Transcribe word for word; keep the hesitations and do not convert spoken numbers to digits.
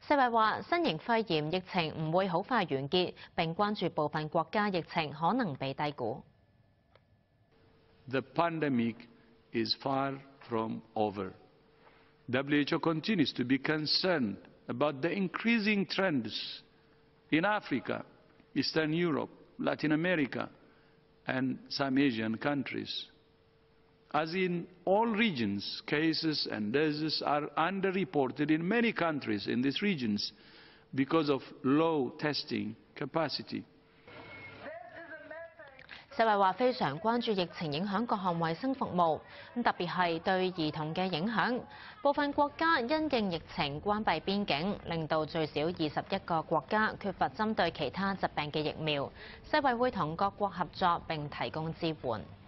世衛話，新型肺炎疫情唔會好快完結，並關注部分國家疫情可能被低估。 The pandemic is far from over. W H O continues to be concerned about the increasing trends in Africa, Eastern Europe, Latin America, and some Asian countries. As in all regions, cases and deaths are underreported in many countries in these regions because of low testing capacity. 世衛話非常關注疫情影響各項衛生服務，咁特別係對兒童嘅影響。部分國家因應疫情關閉邊境，令到最少二十一個國家缺乏針對其他疾病嘅疫苗。世衛會同各國合作並提供支援。